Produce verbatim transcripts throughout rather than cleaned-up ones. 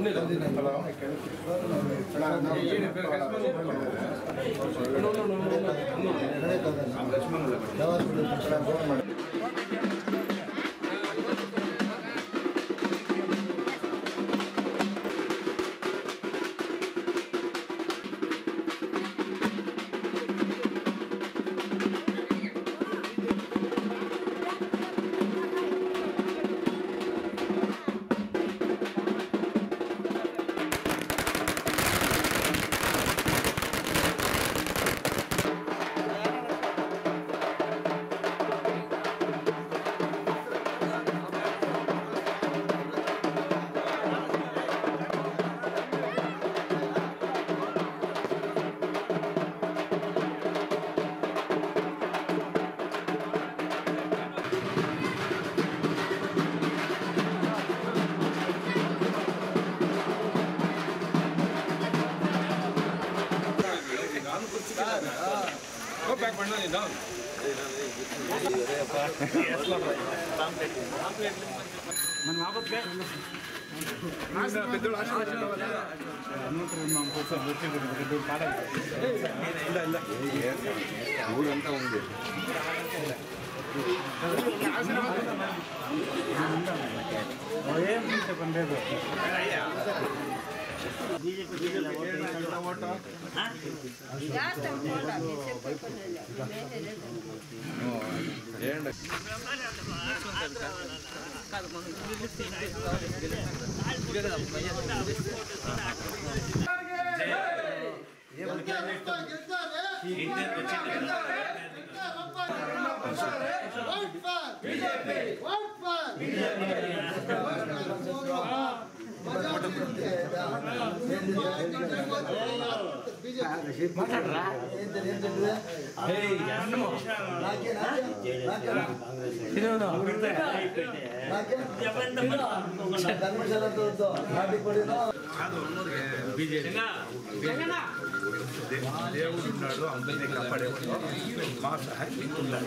దేవుడు ఉన్నాడు, అందరినీ కాపాడేవాడు. మా సహాయం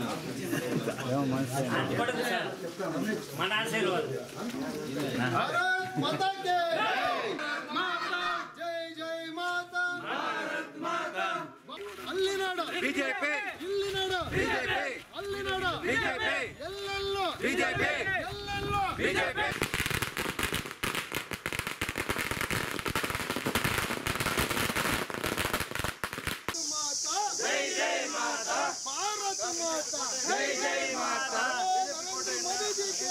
మన ఆశీర్వాదం. ಬಿಜೆಪಿ ಬಿಜೆಪಿ ಬಿಜೆಪಿ ಎಲ್ಲೆಲ್ಲೋ ಬಿಜೆಪಿ ಎಲ್ಲೆಲ್ಲೋ ಬಿಜೆಪಿ ಜೈ ಜೈ ಮಾತಾ ಭಾರತ ಮಾತಾ ಜೈ ಜೈ ಮಾತಾ ಮೋದಿ ಜಿ ಕೆ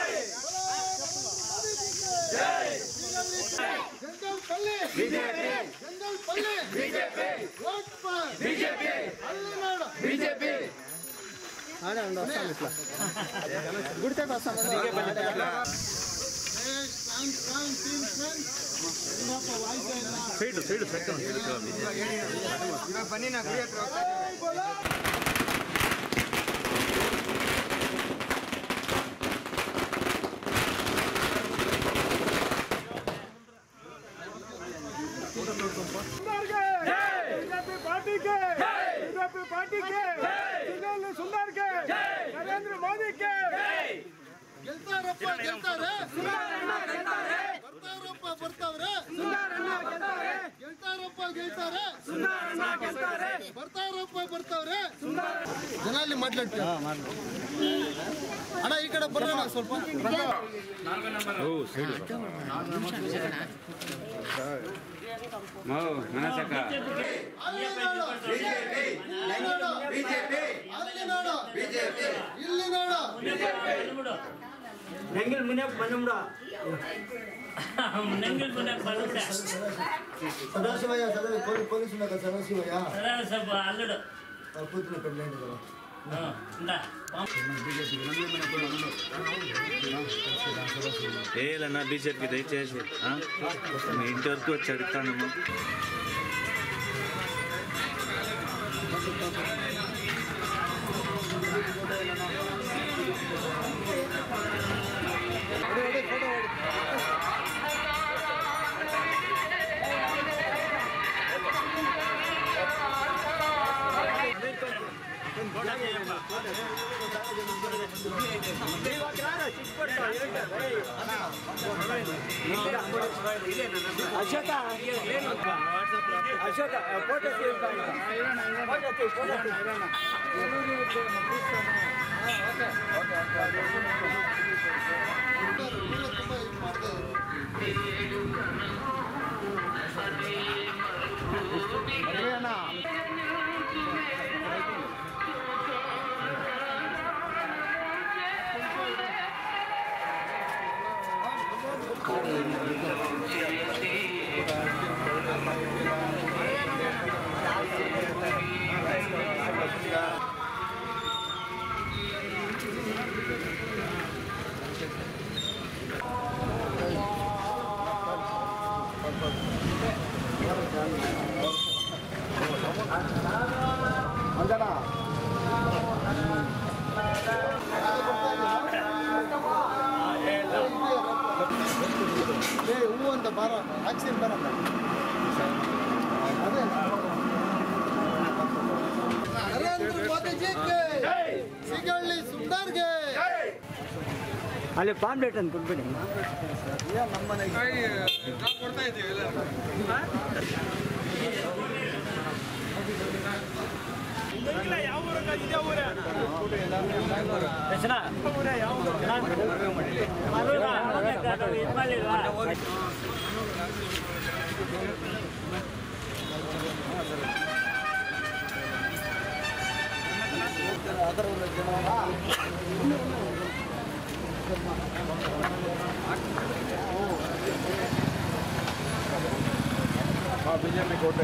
ಜೈ Jangalpalli BJP Jangalpalli BJP vote for BJP ಅಲ್ಲಿನಾಡು ಬಿಜೆಪಿ ಆಡ ಅಂಡ ಅಸ್ಸಾಮಿಟ್ಲ ಗುಡ್ತೆ ಅಸ್ಸಾಮಿಗೆ ಬಂದಿಲ್ಲ ಸ್ಟ್ರಾಂಗ್ ಸ್ಟ್ರಾಂಗ್ ಟೀಮ್ ಫ್ರೆಂಡ್ಸ್ ಇನ್ನೊಬ್ಬ ವಾಯ್ಸ್ ಇಲ್ಲ ಸೈಡ್ ಸೈಡ್ ಸೆಕೆಂಡ್ ಇವಾಗ ಬನ್ನಿ ನಾ ಗುಡಿ ಹತ್ರ बीजेपी पार्टी के बीजेपी पार्टी के सुंदर के नरेंद्र मोदी के ಗೆಲ್ತಾರಪ್ಪ ಗೆಲ್ತಾರೆ ಬರ್ತಾರಪ್ಪ ಬರ್ತಾವ್ರೆ ಗೆಲ್ತಾರಪ್ಪ ಗೆಲ್ತಾರೆ ಬರ್ತಾರಪ್ಪ ಬರ್ತಾವ್ರೆ ಜನ ಅಲ್ಲಿ ಮಾತಾಡ್ತಾರೆ ಅಣ್ಣ ಈ ಕಡೆ ಬರೋಣ ಸ್ವಲ್ಪ ಮೌ ಮನಸಕ ಬಿಜೆಪಿ ಅಲ್ಲಿ ನೋಡು ಬಿಜೆಪಿ ಇಲ್ಲಿ ನೋಡು ನೆಂಗಲ್ ಮುನೆ ಬನ್ನಮ್ಡ ನೆಂಗಲ್ ಮುನೆ ಬನ್ನುತ್ತೆ ಸದಾಶಿವಯ್ಯ ಸದಾ ಪೊಲೀಸ್ ಉನ್ನತ ಸದಾಶಿವಯ್ಯ ಸದಾಶಿವ ಅಲ್ಲಡು ಪುತ್ರ ಕಡ್ಲೇಂಡಿದವ ಹಾ ಇಂದ ఏలన్నా బీజేపీకి దయచేసి మీ ఇంటి వరకు వచ్చి అడుగుతానమ్మా ಅಶೋಕ ಅಶೋಕ ಫೋಟೋ ಹೂವು ಅಂತ ಬಾರ ಆಕ್ಸಿನ್ ಬರ ನರೇಂದ್ರ ಮೋದಿಜಿಗೆ ಸಿಗಳ್ಳಿ ಸುಂದರ್ಗೆ ಅಲ್ಲಿ ಪಾಂಪ್ಲೆಟ್ ಅಂತ ಕೊಟ್ಬಿಡಿ ನಮ್ಮ ಮನೆಗೆ ಕೊಡ್ತಾ ಇದ್ದೀವಿ ಯಾವ ಬಿಜೆಪಿ ಕೋಟೆ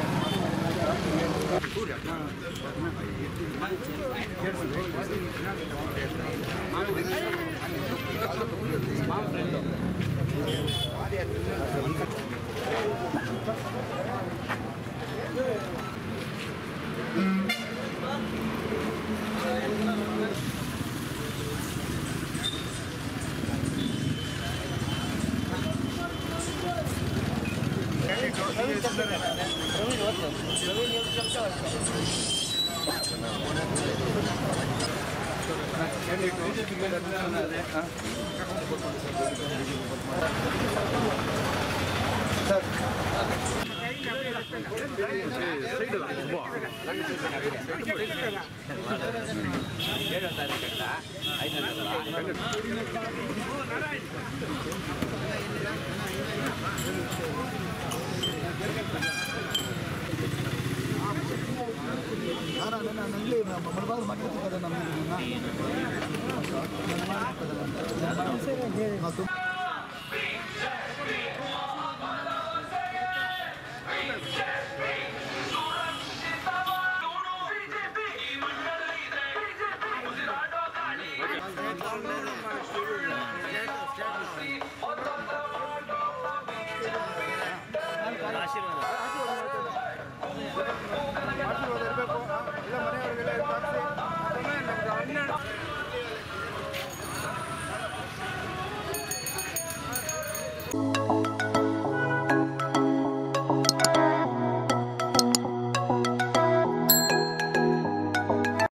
ನಲ್ಲಿ ಮಲಬಾರ್ ಮಾಡಿರ್ತದೆ ನಮ್ಮ ಆಶೀರ್ವಾದ ಇರಬೇಕು ಇಲ್ಲ ಮನೆಯವರಿಗೆಲ್ಲ